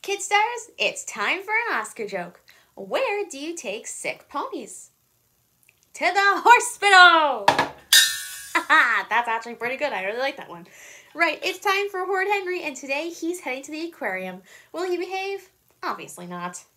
Kid stars, it's time for an Oscar joke. Where do you take sick ponies? To the hospital! That's actually pretty good. I really like that one. Right, it's time for Horrid Henry, and today he's heading to the aquarium. Will he behave? Obviously not.